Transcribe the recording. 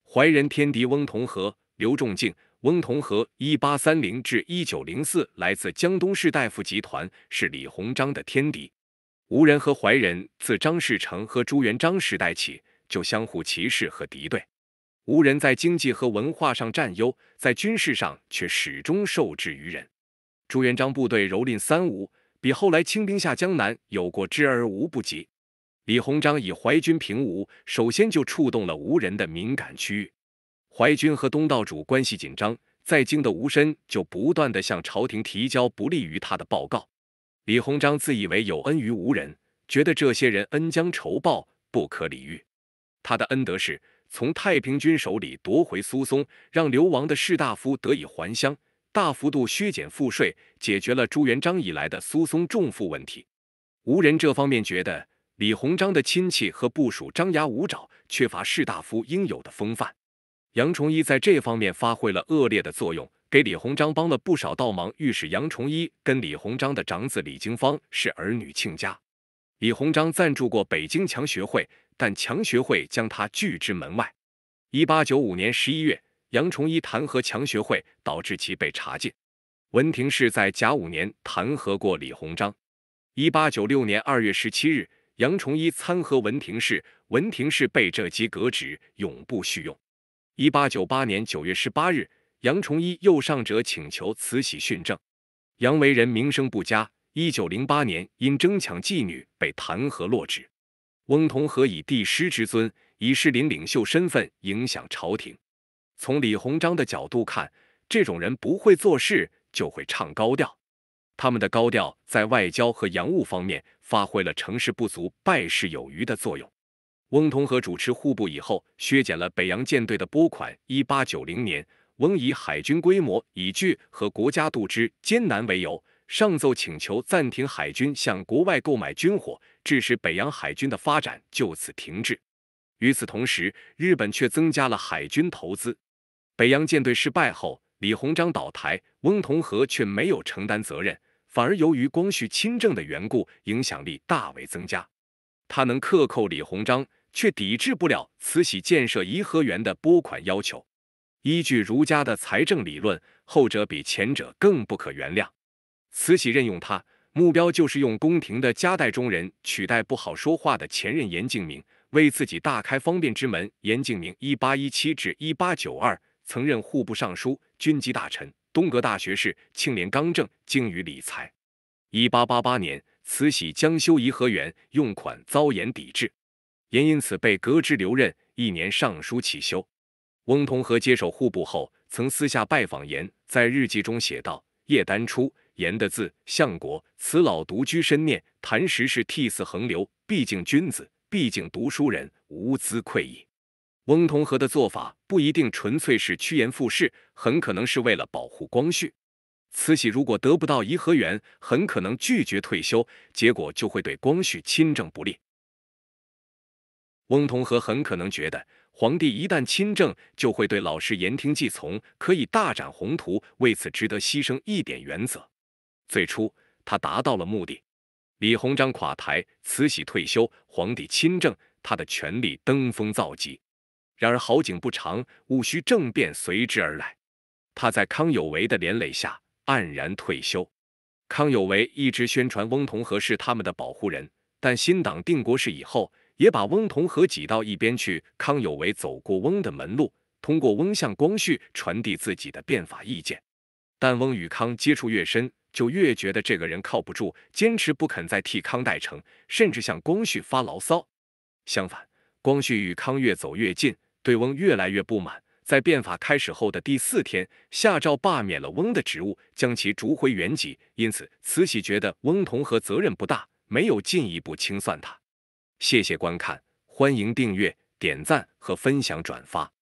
怀仁天敌翁同龢、刘仲敬。翁同龢1830至1904来自江东士大夫集团，是李鸿章的天敌。吴人和怀仁自张士诚和朱元璋时代起就相互歧视和敌对。吴人在经济和文化上占优，在军事上却始终受制于人。朱元璋部队蹂躏三吴，比后来清兵下江南有过之而无不及。李鸿章以淮军平吴，首先就触动了吴人的敏感区域。淮军和东道主关系紧张，在京的吴申就不断地向朝廷提交不利于他的报告。李鸿章自以为有恩于吴人，觉得这些人恩将仇报，不可理喻。他的恩德是从太平军手里夺回苏松，让流亡的士大夫得以还乡，大幅度削减赋税，解决了朱元璋以来的苏松重赋问题。吴人这方面觉得李鸿章的亲戚和部属张牙舞爪，缺乏士大夫应有的风范。杨崇一在这方面发挥了恶劣的作用，给李鸿章帮了不少倒忙。御史杨崇一跟李鸿章的长子李经方是儿女亲家。李鸿章赞助过北京强学会，但强学会将他拒之门外。1895年11月，杨崇一弹劾强学会，导致其被查禁。文廷式在甲午年弹劾过李鸿章。1896年2月17日，杨崇一参劾文廷式，文廷式被这即革职，永不续用。1898年9月18日，杨崇一又上折请求慈禧训政。杨为人名声不佳，1908年因争抢妓女被弹劾落职。翁同龢以帝师之尊，以士林领袖身份影响朝廷。从李鸿章的角度看，这种人不会做事，就会唱高调。他们的高调在外交和洋务方面发挥了成事不足败事有余的作用。翁同龢主持户部以后，削减了北洋舰队的拨款。1890年，翁以海军规模已巨和国家度之艰难为由，上奏请求暂停海军向国外购买军火，致使北洋海军的发展就此停滞。与此同时，日本却增加了海军投资。北洋舰队失败后，李鸿章倒台，翁同龢却没有承担责任，反而由于光绪亲政的缘故，影响力大为增加。他能克扣李鸿章，却抵制不了慈禧建设颐和园的拨款要求。依据儒家的财政理论，后者比前者更不可原谅。慈禧任用他，目标就是用宫廷的夹带中人取代不好说话的前任严敬明，为自己大开方便之门。严敬明1817至1892曾任户部尚书、军机大臣、东阁大学士，清廉刚正，精于理财。1888年，慈禧将修颐和园，用款遭严抵制，严因此被革职留任，1年尚书起修。翁同龢接手户部后，曾私下拜访严，在日记中写道：夜丹初，严的字相国，此老独居深念，谈时事涕泗横流，毕竟君子，毕竟读书人，无资愧矣。翁同龢的做法不一定纯粹是趋炎附势，很可能是为了保护光绪。慈禧如果得不到颐和园，很可能拒绝退休，结果就会对光绪亲政不利。翁同龢很可能觉得，皇帝一旦亲政，就会对老师言听计从，可以大展宏图，为此值得牺牲一点原则。最初，他达到了目的。李鸿章垮台，慈禧退休，皇帝亲政，他的权力登峰造极。然而好景不长，戊戌政变随之而来。他在康有为的连累下黯然退休。康有为一直宣传翁同龢是他们的保护人，但新党定国事以后，也把翁同龢挤到一边去。康有为走过翁的门路，通过翁向光绪传递自己的变法意见。但翁与康接触越深，就越觉得这个人靠不住，坚持不肯再替康代成，甚至向光绪发牢骚。相反，光绪与康越走越近，对翁越来越不满。在变法开始后的第4天，下诏罢免了翁的职务，将其逐回原籍。因此，慈禧觉得翁同龢责任不大，没有进一步清算他。谢谢观看，欢迎订阅、点赞和分享转发。